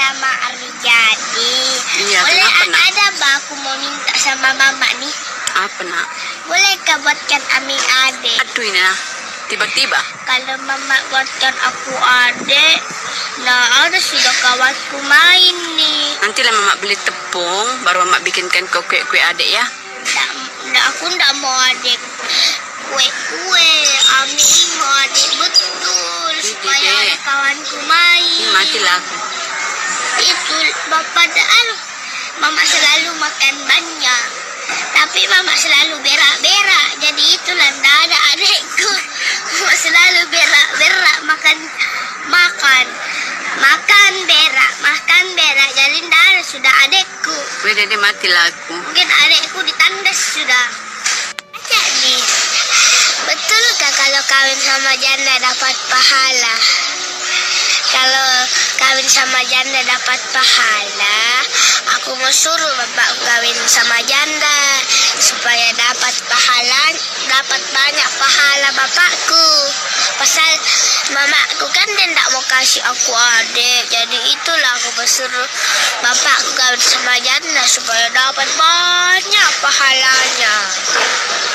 nama Arjadi. Iya, Boleh kenapa, Nak? ada bah aku mau minta sama mama nih. Apa, Nak? Bolehkah buatkan Aming adik? Aduh, ini nah. Tiba-tiba. Kalau mama buatkan aku adik, nah ada sudah kawanku main nih. Nanti lah Mama beli tepung, baru Mama bikinkan kue-kue adik ya. Aku ndak mau adik kue-kue. Aming mau adik betul supaya Dede. ada kawanku main. Ini matilah aku. Itu bapak dan mama selalu makan banyak, tapi mama selalu berak-berak. Jadi itulah ndak ada adikku. Mama selalu berak-berak makan berak. Jadi ndak ada sudah adikku. Gue Dede matilah aku. Mungkin adikku ditandas sudah. Jadi betulkah kalau kawin sama janda dapat pahala? Kalau kawin sama janda dapat pahala, aku mau suruh bapak kawin sama janda supaya dapat banyak pahala bapakku. Pasal mamaku kan dia tidak mau kasih aku adik, jadi itulah aku bersuruh bapakku kawin sama janda supaya dapat banyak pahalanya.